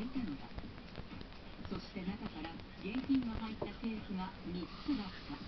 いたのだ。そして中から現金が入ったケースが3つだった。